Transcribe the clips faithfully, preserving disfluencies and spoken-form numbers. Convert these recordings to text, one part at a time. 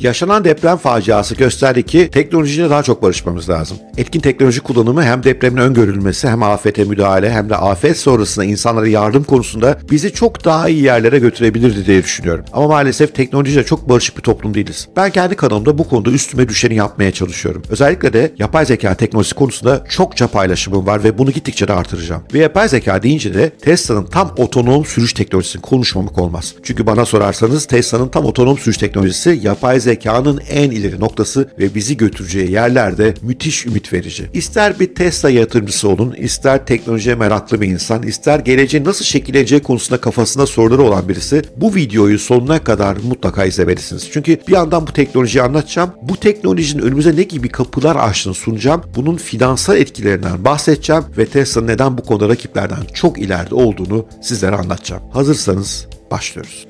Yaşanan deprem faciası gösterdi ki teknolojiyle daha çok barışmamız lazım. Etkin teknoloji kullanımı hem depremin öngörülmesi hem afete müdahale hem de afet sonrasında insanlara yardım konusunda bizi çok daha iyi yerlere götürebilirdi diye düşünüyorum. Ama maalesef teknolojiyle çok barışık bir toplum değiliz. Ben kendi kanalımda bu konuda üstüme düşeni yapmaya çalışıyorum. Özellikle de yapay zeka teknolojisi konusunda çokça paylaşımım var ve bunu gittikçe de artıracağım. Ve yapay zeka deyince de Tesla'nın tam otonom sürüş teknolojisini konuşmamak olmaz. Çünkü bana sorarsanız Tesla'nın tam otonom sürüş teknolojisi yapay zekanın en ileri noktası ve bizi götüreceği yerlerde müthiş ümit verici. İster bir Tesla yatırımcısı olun, ister teknolojiye meraklı bir insan, ister geleceğin nasıl şekilleneceği konusunda kafasında soruları olan birisi bu videoyu sonuna kadar mutlaka izlemelisiniz. Çünkü bir yandan bu teknolojiyi anlatacağım, bu teknolojinin önümüze ne gibi kapılar açtığını sunacağım, bunun finansal etkilerinden bahsedeceğim ve Tesla'nın neden bu konuda rakiplerden çok ileride olduğunu sizlere anlatacağım. Hazırsanız başlıyoruz.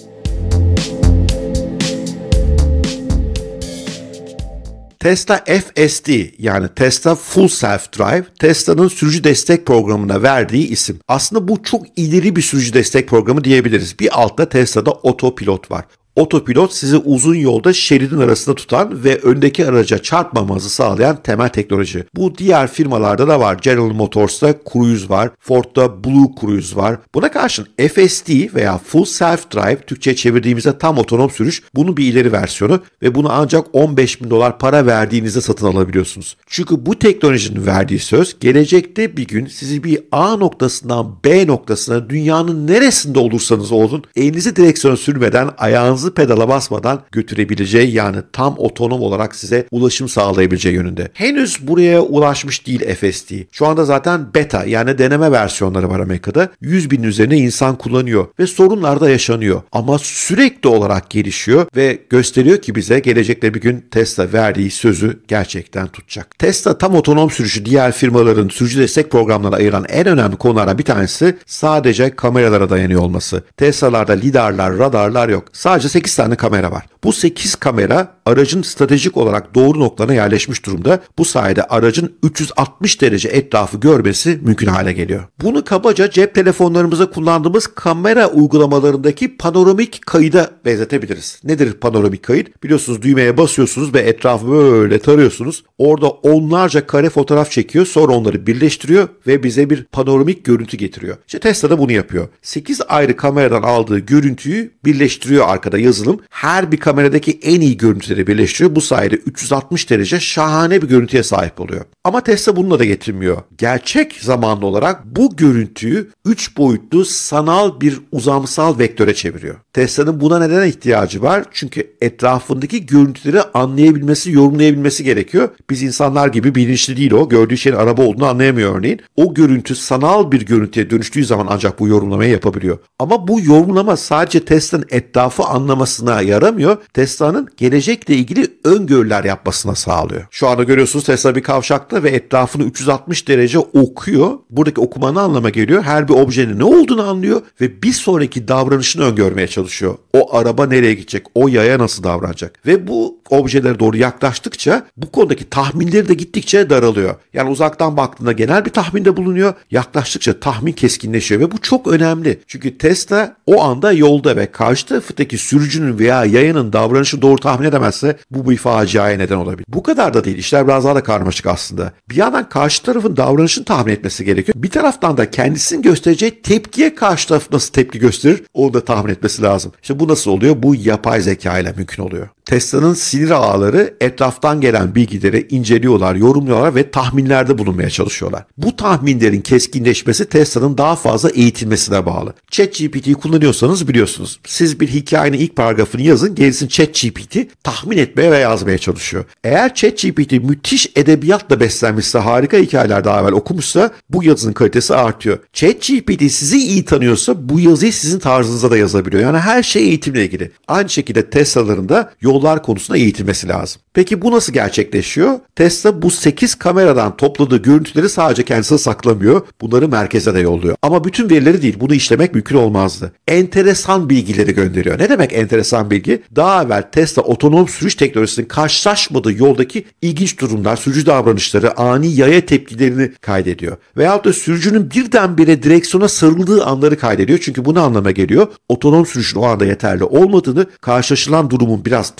Tesla F S D yani Tesla Full Self Drive, Tesla'nın sürücü destek programına verdiği isim. Aslında bu çok ileri bir sürücü destek programı diyebiliriz. Bir altta Tesla'da otopilot var. Otopilot sizi uzun yolda şeridin arasında tutan ve öndeki araca çarpmamanızı sağlayan temel teknoloji. Bu diğer firmalarda da var. General Motors'ta Cruise var. Ford'da Blue Cruise var. Buna karşın F S D veya Full Self Drive, Türkçe'ye çevirdiğimizde tam otonom sürüş, bunun bir ileri versiyonu ve bunu ancak on beş bin dolar para verdiğinizde satın alabiliyorsunuz. Çünkü bu teknolojinin verdiği söz, gelecekte bir gün sizi bir A noktasından B noktasına dünyanın neresinde olursanız olun elinizi direksiyona sürmeden, ayağınızı pedala basmadan götürebileceği, yani tam otonom olarak size ulaşım sağlayabileceği yönünde. Henüz buraya ulaşmış değil F S D. Şu anda zaten beta yani deneme versiyonları var Amerika'da. yüz binin üzerine insan kullanıyor ve sorunlar da yaşanıyor. Ama sürekli olarak gelişiyor ve gösteriyor ki bize gelecekte bir gün Tesla verdiği sözü gerçekten tutacak. Tesla tam otonom sürüşü diğer firmaların sürücü destek programlarına ayıran en önemli konulardan bir tanesi sadece kameralara dayanıyor olması. Tesla'larda lidarlar, radarlar yok. Sadece sekiz tane kamera var. Bu sekiz kamera aracın stratejik olarak doğru noktalarına yerleşmiş durumda. Bu sayede aracın üç yüz altmış derece etrafı görmesi mümkün hale geliyor. Bunu kabaca cep telefonlarımızda kullandığımız kamera uygulamalarındaki panoramik kayıda benzetebiliriz. Nedir panoramik kayıt? Biliyorsunuz düğmeye basıyorsunuz ve etrafı böyle tarıyorsunuz. Orada onlarca kare fotoğraf çekiyor, sonra onları birleştiriyor ve bize bir panoramik görüntü getiriyor. İşte Tesla da bunu yapıyor. sekiz ayrı kameradan aldığı görüntüyü birleştiriyor arkada yazılım. Her bir kameradaki en iyi görüntüleri birleştiriyor. Bu sayede üç yüz altmış derece şahane bir görüntüye sahip oluyor. Ama Tesla bununla da getirmiyor. Gerçek zamanlı olarak bu görüntüyü üç boyutlu sanal bir uzamsal vektöre çeviriyor. Tesla'nın buna neden ihtiyacı var? Çünkü etrafındaki görüntüleri anlayabilmesi, yorumlayabilmesi gerekiyor. Biz insanlar gibi bilinçli değil o. Gördüğü şeyin araba olduğunu anlayamıyor örneğin. O görüntü sanal bir görüntüye dönüştüğü zaman ancak bu yorumlamayı yapabiliyor. Ama bu yorumlama sadece Tesla'nın etrafı anlamasına yaramıyor. Tesla'nın gelecekle ilgili öngörüler yapmasına sağlıyor. Şu anda görüyorsunuz Tesla bir kavşakta ve etrafını üç yüz altmış derece okuyor. Buradaki okuma ne anlama geliyor? Her bir objenin ne olduğunu anlıyor ve bir sonraki davranışını öngörmeye çalışıyor. O araba nereye gidecek? O yaya nasıl davranacak? Ve bu objelere doğru yaklaştıkça bu konudaki tahminleri de gittikçe daralıyor. Yani uzaktan baktığında genel bir tahminde bulunuyor. Yaklaştıkça tahmin keskinleşiyor ve bu çok önemli. Çünkü Tesla o anda yolda ve karşı taraftaki sürücünün veya yayanın davranışı doğru tahmin edemezse bu bir faciaya neden olabilir. Bu kadar da değil. İşler biraz daha da karmaşık aslında. Bir yandan karşı tarafın davranışını tahmin etmesi gerekiyor. Bir taraftan da kendisinin göstereceği tepkiye karşı taraf nasıl tepki gösterir onu da tahmin etmesi lazım. İşte bu nasıl oluyor? Bu yapay zeka ile mümkün oluyor. Tesla'nın sinir ağları etraftan gelen bilgileri inceliyorlar, yorumluyorlar ve tahminlerde bulunmaya çalışıyorlar. Bu tahminlerin keskinleşmesi Tesla'nın daha fazla eğitilmesine bağlı. ChatGPT'yi kullanıyorsanız biliyorsunuz. Siz bir hikayenin ilk paragrafını yazın, gerisini ChatGPT tahmin etmeye ve yazmaya çalışıyor. Eğer ChatGPT müthiş edebiyatla beslenmişse, harika hikayeler daha evvel okumuşsa bu yazının kalitesi artıyor. ChatGPT sizi iyi tanıyorsa bu yazıyı sizin tarzınıza da yazabiliyor. Yani her şey eğitimle ilgili. Aynı şekilde Tesla'ların da yollar konusunda eğitilmesi lazım. Peki bu nasıl gerçekleşiyor? Tesla bu sekiz kameradan topladığı görüntüleri sadece kendisine saklamıyor. Bunları merkeze de yolluyor. Ama bütün verileri değil. Bunu işlemek mümkün olmazdı. Enteresan bilgileri gönderiyor. Ne demek enteresan bilgi? Daha evvel Tesla otonom sürüş teknolojisinin karşılaşmadığı yoldaki ilginç durumlar, sürücü davranışları, ani yaya tepkilerini kaydediyor. Veyahut da sürücünün birdenbire direksiyona sarıldığı anları kaydediyor. Çünkü bu ne anlama geliyor? Otonom sürüşün o anda yeterli olmadığını, karşılaşılan durumun biraz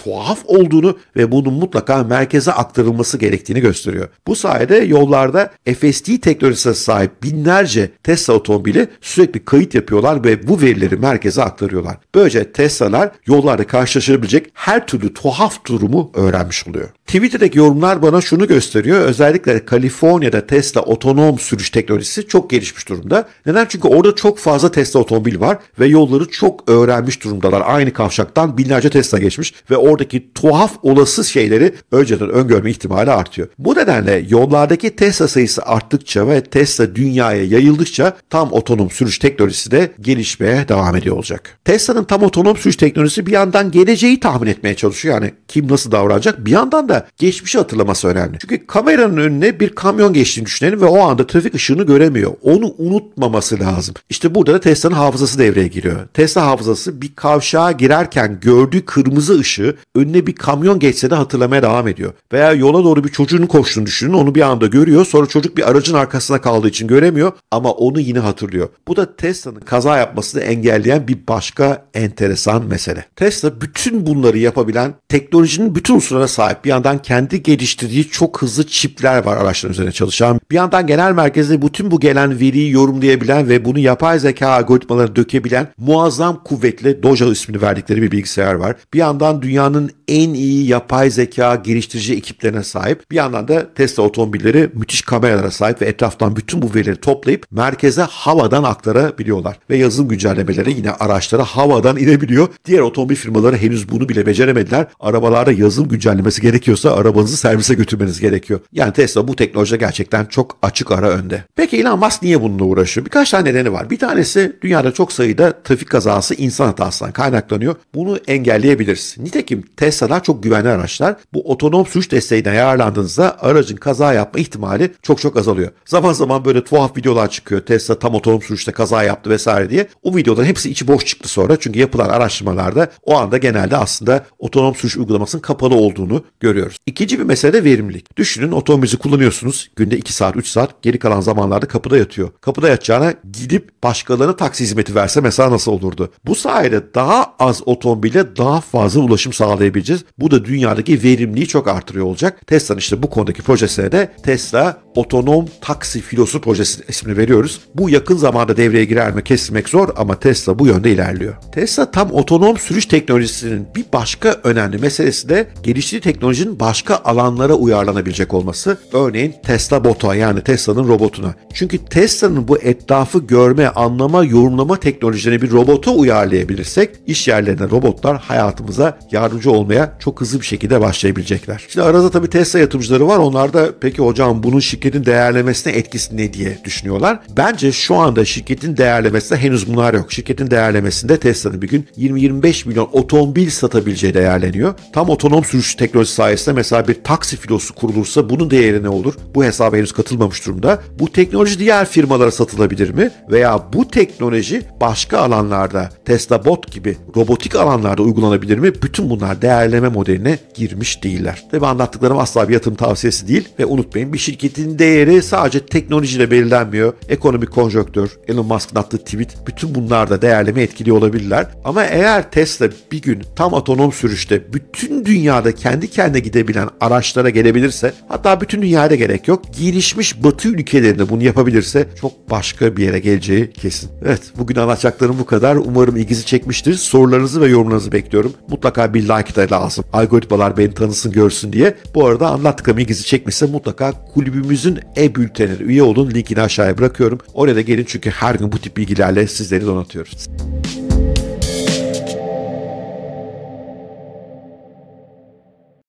tuhaf olduğunu ve bunun mutlaka merkeze aktarılması gerektiğini gösteriyor. Bu sayede yollarda F S D teknolojisine sahip binlerce Tesla otomobili sürekli kayıt yapıyorlar ve bu verileri merkeze aktarıyorlar. Böylece Tesla'lar yollarda karşılaşabilecek her türlü tuhaf durumu öğrenmiş oluyor. Twitter'daki yorumlar bana şunu gösteriyor. Özellikle Kaliforniya'da Tesla otonom sürüş teknolojisi çok gelişmiş durumda. Neden? Çünkü orada çok fazla Tesla otomobil var ve yolları çok öğrenmiş durumdalar. Aynı kavşaktan binlerce Tesla geçmiş ve oradaki tuhaf olası şeyleri önceden öngörme ihtimali artıyor. Bu nedenle yollardaki Tesla sayısı arttıkça ve Tesla dünyaya yayıldıkça tam otonom sürüş teknolojisi de gelişmeye devam ediyor olacak. Tesla'nın tam otonom sürüş teknolojisi bir yandan geleceği tahmin etmeye çalışıyor. Yani kim nasıl davranacak? Bir yandan da geçmişi hatırlaması önemli. Çünkü kameranın önüne bir kamyon geçtiğini düşünelim ve o anda trafik ışığını göremiyor. Onu unutmaması lazım. İşte burada da Tesla'nın hafızası devreye giriyor. Tesla hafızası bir kavşağa girerken gördüğü kırmızı ışığı önüne bir kamyon geçse de hatırlamaya devam ediyor. Veya yola doğru bir çocuğun koştuğunu düşünün. Onu bir anda görüyor. Sonra çocuk bir aracın arkasına kaldığı için göremiyor ama onu yine hatırlıyor. Bu da Tesla'nın kaza yapmasını engelleyen bir başka enteresan mesele. Tesla bütün bunları yapabilen teknolojinin bütün unsurlarına sahip. Bir yandan kendi geliştirdiği çok hızlı çipler var araçların üzerine çalışan. Bir yandan genel merkezde bütün bu gelen veriyi yorumlayabilen ve bunu yapay zeka algoritmalarına dökebilen muazzam kuvvetli Dojo ismini verdikleri bir bilgisayar var. Bir yandan dünyanın en iyi yapay zeka geliştirici ekiplerine sahip. Bir yandan da Tesla otomobilleri müthiş kameralara sahip ve etraftan bütün bu verileri toplayıp merkeze havadan aktarabiliyorlar. Ve yazılım güncellemeleri yine araçlara havadan inebiliyor. Diğer otomobil firmaları henüz bunu bile beceremediler. Arabalarda yazılım güncellemesi gerekiyorsa arabanızı servise götürmeniz gerekiyor. Yani Tesla bu teknolojide gerçekten çok açık ara önde. Peki Elon Musk niye bununla uğraşıyor? Birkaç tane nedeni var. Bir tanesi dünyada çok sayıda trafik kazası insan hatasından kaynaklanıyor. Bunu engelleyebiliriz. Nitekim Tesla'lar çok güvenli araçlar. Bu otonom sürüş desteğinden yararlandığınızda aracın kaza yapma ihtimali çok çok azalıyor. Zaman zaman böyle tuhaf videolar çıkıyor. Tesla tam otonom sürüşte kaza yaptı vesaire diye. O videoların hepsi içi boş çıktı sonra. Çünkü yapılan araştırmalarda o anda genelde aslında otonom sürüş uygulamasının kapalı olduğunu görüyoruz. İkinci bir mesele de verimlilik. Düşünün otomobilinizi kullanıyorsunuz. Günde iki saat, üç saat. Geri kalan zamanlarda kapıda yatıyor. Kapıda yatacağına gidip başkalarına taksi hizmeti verse mesela nasıl olurdu? Bu sayede daha az otomobile daha fazla ulaşım sağlayabileceğiz. Bu da dünyadaki verimliliği çok artırıyor olacak. Tesla'nın işte bu konudaki projesine de Tesla Otonom Taksi Filosu projesi ismini veriyoruz. Bu yakın zamanda devreye girer mi kesilmek zor ama Tesla bu yönde ilerliyor. Tesla tam otonom sürüş teknolojisinin bir başka önemli meselesi de geliştirdiği teknolojinin başka alanlara uyarlanabilecek olması. Örneğin Tesla Bot'a yani Tesla'nın robotuna. Çünkü Tesla'nın bu etrafı görme, anlama, yorumlama teknolojilerini bir robota uyarlayabilirsek iş yerlerinde robotlar hayatımıza yardımcı olmaya çok hızlı bir şekilde başlayabilecekler. Şimdi arada tabii Tesla yatırımcıları var. Onlar da peki hocam bunun şirketin değerlemesine etkisi ne diye düşünüyorlar. Bence şu anda şirketin değerlemesinde henüz bunlar yok. Şirketin değerlemesinde Tesla'nın bir gün yirmi yirmi beş milyon otomobil satabileceği değerleniyor. Tam otonom sürüş teknolojisi sayesinde mesela bir taksi filosu kurulursa bunun değeri ne olur? Bu hesaba henüz katılmamış durumda. Bu teknoloji diğer firmalara satılabilir mi? Veya bu teknoloji başka alanlarda Tesla Bot gibi robotik alanlarda uygulanabilir mi? Bütün bunlar değerleme modeline girmiş değiller. Tabii anlattıklarım asla bir yatırım tavsiyesi değil ve unutmayın bir şirketin değeri sadece teknolojiyle belirlenmiyor. Ekonomik konjonktür, Elon Musk'ın attığı tweet bütün bunlar da değerleme etkili olabilirler. Ama eğer Tesla bir gün tam otonom sürüşte bütün dünyada kendi kendine gidebilen araçlara gelebilirse hatta bütün dünyada gerek yok. Gelişmiş Batı ülkelerinde bunu yapabilirse çok başka bir yere geleceği kesin. Evet bugün anlatacaklarım bu kadar. Umarım ilginizi çekmiştir. Sorularınızı ve yorumlarınızı bekliyorum. Mutlaka bir like da lazım. Algoritmalar beni tanısın görsün diye. Bu arada anlattıklarım ilginizi çekmişse mutlaka kulübümüzün e-bültenine üye olun. Linkini aşağıya bırakıyorum. Oraya da gelin çünkü her gün bu tip bilgilerle sizleri donatıyoruz.